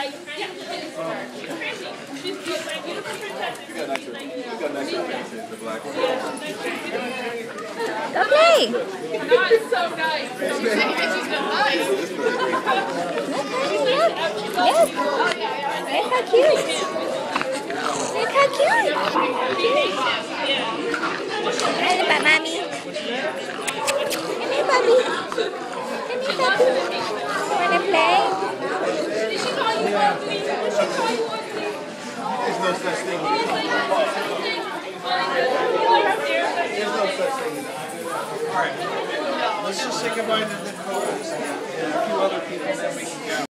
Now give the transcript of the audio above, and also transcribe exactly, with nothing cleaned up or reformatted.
Go play. Not so nice. Don't say she's not nice. Look, look. Look how cute. Look how cute. Ano ba, Mami? Ano ba, Bobby? Ano ba, Bobby? Wanna play? Did she call you ugly? Did she call you ugly? There's no such thing. There's no such thing. All right. Let's just say goodbye to the photos and a few other people, and then we can go.